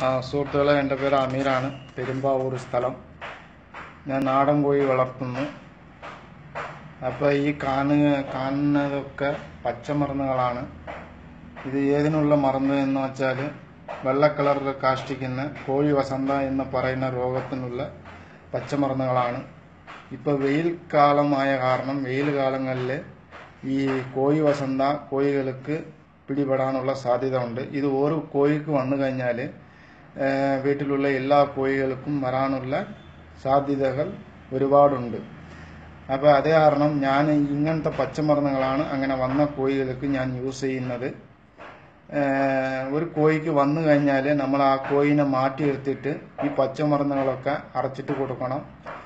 സുഹൃത്തുക്കളെ, എൻ്റെ പേര് അമീറാണ്. പെരുമ്പാവൂർ സ്ഥലം. ഞാൻ നാടൻ കോഴി വളർത്തുന്നു. അപ്പോൾ ഈ കാണുന്നതൊക്കെ പച്ചമരുന്നുകളാണ്. ഇത് ഏതിനുള്ള മരുന്ന് എന്ന് വെച്ചാൽ വെള്ള കളറിൽ കാഷ്ടിക്കുന്ന കോഴി വസന്ത എന്ന് പറയുന്ന രോഗത്തിനുള്ള പച്ചമരുന്നുകളാണ്. ഇപ്പോൾ വെയിൽ കാലമായ കാരണം വെയിൽ കാലങ്ങളിൽ ഈ കോഴി വസന്ത കോഴികൾക്ക് പിടിപെടാനുള്ള സാധ്യത ഉണ്ട്. ഇത് ഓരോ കോഴിക്ക് വന്നു കഴിഞ്ഞാൽ വീട്ടിലുള്ള എല്ലാ കോഴികൾക്കും വരാനുള്ള സാധ്യതകൾ ഒരുപാടുണ്ട്. അപ്പോൾ അതേ കാരണം ഞാൻ ഇങ്ങനത്തെ പച്ചമരുന്നുകളാണ് അങ്ങനെ വന്ന കോഴികൾക്ക് ഞാൻ യൂസ് ചെയ്യുന്നത്. ഒരു കോഴിക്ക് വന്നു കഴിഞ്ഞാൽ നമ്മൾ ആ കോഴിനെ മാറ്റി എടുത്തിട്ട് ഈ പച്ചമരുന്നുകളൊക്കെ അരച്ചിട്ട് കൊടുക്കണം.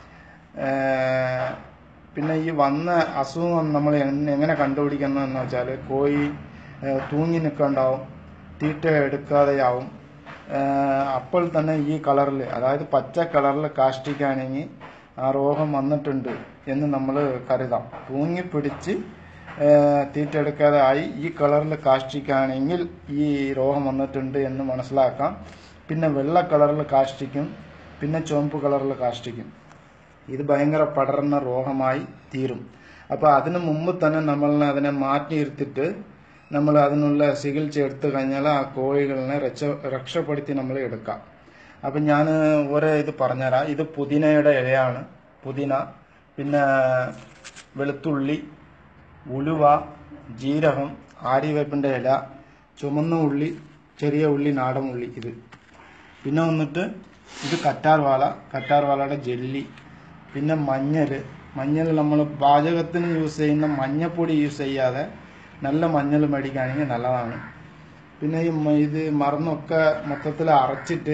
പിന്നെ ഈ വന്ന അസുഖം നമ്മൾ എങ്ങനെ കണ്ടുപിടിക്കുന്നതെന്ന് വെച്ചാൽ കോഴി തൂങ്ങി നിൽക്കണ്ടാവും, തീറ്റ എടുക്കാതെയാവും. അപ്പോൾ തന്നെ ഈ കളറിൽ, അതായത് പച്ച കളറിൽ കാഷ്ടിക്കുകയാണെങ്കിൽ ആ രോഗം വന്നിട്ടുണ്ട് എന്ന് നമ്മൾ കരുതാം. തൂങ്ങിപ്പിടിച്ച് തീറ്റ എടുക്കാതെ ആയി ഈ കളറിൽ കാഷ്ടിക്കുകയാണെങ്കിൽ ഈ രോഗം വന്നിട്ടുണ്ട് എന്ന് മനസ്സിലാക്കാം. പിന്നെ വെള്ള കളറിൽ കാഷ്ടിക്കും, പിന്നെ ചുവപ്പ് കളറിൽ കാഷ്ടിക്കും. ഇത് ഭയങ്കര പടർന്ന രോഗമായി തീരും. അപ്പോൾ അതിനു മുമ്പ് തന്നെ നമ്മൾ അതിനെ മാറ്റിയിരുത്തിട്ട് നമ്മൾ അതിനുള്ള ചികിത്സ എടുത്തു കഴിഞ്ഞാൽ ആ കോഴികളെ രക്ഷപ്പെടുത്തി നമ്മൾ എടുക്കാം. അപ്പം ഞാൻ ഇത് പറഞ്ഞുതരാം. ഇത് പുതിനയുടെ ഇലയാണ്. പുതിന, പിന്നെ വെളുത്തുള്ളി, ഉലുവ, ജീരകം, ആര്യവേപ്പിൻ്റെ ഇല, ചുമന്ന ഉള്ളി, ചെറിയ ഉള്ളി, നാടൻ ഉള്ളി. പിന്നെ വന്നിട്ട് ഇത് കറ്റാർവാളയുടെ ജെല്ലി, പിന്നെ മഞ്ഞൾ നമ്മൾ പാചകത്തിന് യൂസ് ചെയ്യുന്ന മഞ്ഞപ്പൊടി യൂസ് ചെയ്യാതെ നല്ല മഞ്ഞൾ മേടിക്കുകയാണെങ്കിൽ നല്ലതാണ്. പിന്നെ ഇത് മരുന്നൊക്കെ മൊത്തത്തിൽ അരച്ചിട്ട്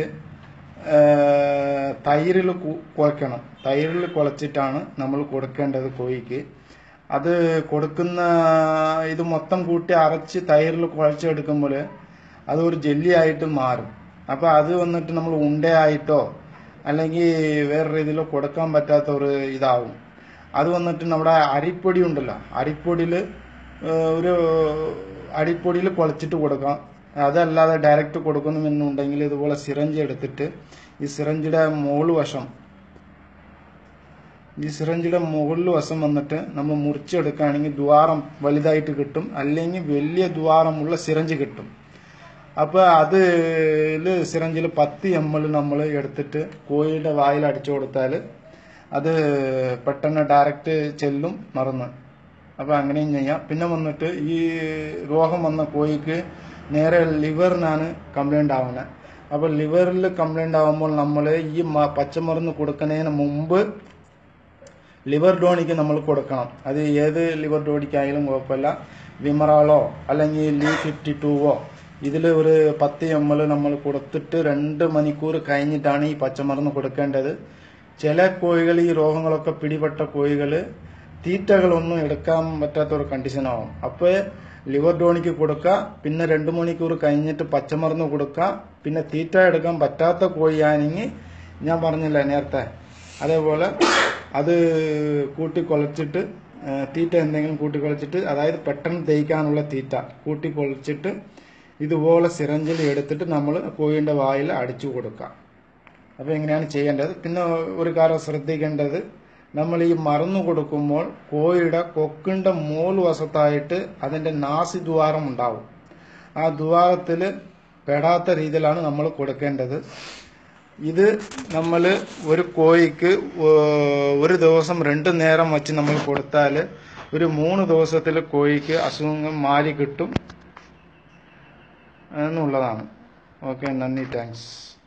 തൈരിൽ കുഴക്കണം. തൈരിൽ കുഴച്ചിട്ടാണ് നമ്മൾ കൊടുക്കേണ്ടത് കോഴിക്ക്. അത് കൊടുക്കുന്ന ഇത് മൊത്തം കൂട്ടി അരച്ച് തൈരിൽ കുഴച്ചെടുക്കുമ്പോൾ അത് ഒരു ജെല്ലിയായിട്ട് മാറും. അപ്പോൾ അത് വന്നിട്ട് നമ്മൾ ഉണ്ടയായിട്ടോ അല്ലെങ്കിൽ വേറെ രീതിയിലോ കൊടുക്കാൻ പറ്റാത്ത ഒരു ഇതാവും. അത് വന്നിട്ട് നമ്മുടെ അരിപ്പൊടി ഉണ്ടല്ലോ, അരിപ്പൊടിയിൽ കുഴച്ചിട്ട് കൊടുക്കാം. അതല്ലാതെ ഡയറക്റ്റ് കൊടുക്കുന്നുണ്ടെങ്കിൽ ഇതുപോലെ സിറഞ്ച് എടുത്തിട്ട് ഈ സിറഞ്ചിയുടെ മുകളിൽ വശം വന്നിട്ട് നമ്മൾ മുറിച്ചെടുക്കുകയാണെങ്കിൽ ദ്വാരം വലുതായിട്ട് കിട്ടും, അല്ലെങ്കിൽ വലിയ ദ്വാരമുള്ള സിറഞ്ച് കിട്ടും. അപ്പോൾ അതിൽ സിറഞ്ചിൽ 10 ml നമ്മൾ എടുത്തിട്ട് കോഴിയുടെ വായിൽ അടിച്ചു കൊടുത്താൽ അത് പെട്ടെന്ന് ഡയറക്റ്റ് ചെല്ലും മരുന്ന്. അപ്പോൾ അങ്ങനെയും ചെയ്യാം. പിന്നെ വന്നിട്ട് ഈ രോഗം വന്ന കോഴിക്ക് നേരെ ലിവറിനാണ് കംപ്ലൈൻ്റ് ആവുന്നത്. അപ്പോൾ ലിവറിൽ കംപ്ലൈൻ്റ് ആകുമ്പോൾ നമ്മൾ ഈ പച്ചമരുന്ന് കൊടുക്കുന്നതിന് മുമ്പ് ലിവർ ടോണിക്ക് നമ്മൾ കൊടുക്കണം. അത് ഏത് ലിവർ ടോണിക്കായാലും കുഴപ്പമില്ല. വിമറാളോ അല്ലെങ്കിൽ Li52ഓ ഇതിൽ ഒരു 10 ml നമ്മൾ കൊടുത്തിട്ട് 2 മണിക്കൂർ കഴിഞ്ഞിട്ടാണ് ഈ പച്ചമരുന്ന് കൊടുക്കേണ്ടത്. ചില കോഴികൾ, ഈ രോഗങ്ങളൊക്കെ പിടിപെട്ട കോഴികൾ തീറ്റകളൊന്നും എടുക്കാൻ പറ്റാത്ത ഒരു കണ്ടീഷനാവും. അപ്പോൾ ലിവർ ടോണിക്ക് കൊടുക്കുക, പിന്നെ 2 മണിക്കൂർ കഴിഞ്ഞിട്ട് പച്ചമരുന്ന് കൊടുക്കുക. പിന്നെ തീറ്റ എടുക്കാൻ പറ്റാത്ത കോഴിയാണെങ്കിൽ ഞാൻ പറഞ്ഞില്ല നേരത്തെ, അതേപോലെ അത് കൂട്ടിക്കൊളച്ചിട്ട് തീറ്റ എന്തെങ്കിലും കൂട്ടിക്കൊളച്ചിട്ട്, അതായത് പെട്ടെന്ന് ദഹിക്കാനുള്ള തീറ്റ കൂട്ടിക്കൊളച്ചിട്ട് ഇതുപോലെ സിറഞ്ചിൽ എടുത്തിട്ട് നമ്മൾ കോഴിയുടെ വായിൽ അടിച്ചു കൊടുക്കാം. അപ്പോൾ എങ്ങനെയാണ് ചെയ്യേണ്ടത്? പിന്നെ ഒരു കാര്യം ശ്രദ്ധിക്കേണ്ടത്, നമ്മൾ ഈ മരുന്ന് കൊടുക്കുമ്പോൾ കോഴിയുടെ കൊക്കിൻ്റെ മോൾ വശത്തായിട്ട് അതിൻ്റെ നാസിദ്വാരം ഉണ്ടാവും. ആ ദ്വാരത്തിൽ പെടാത്ത രീതിയിലാണ് നമ്മൾ കൊടുക്കേണ്ടത്. ഇത് നമ്മൾ ഒരു കോഴിക്ക് ഒരു ദിവസം 2 നേരം വച്ച് നമ്മൾ കൊടുത്താൽ ഒരു 3 ദിവസത്തിൽ കോഴിക്ക് അസുഖങ്ങൾ മാറി കിട്ടും എന്നുള്ളതാണ്. ഓക്കെ, നന്ദി, താങ്ക്സ്.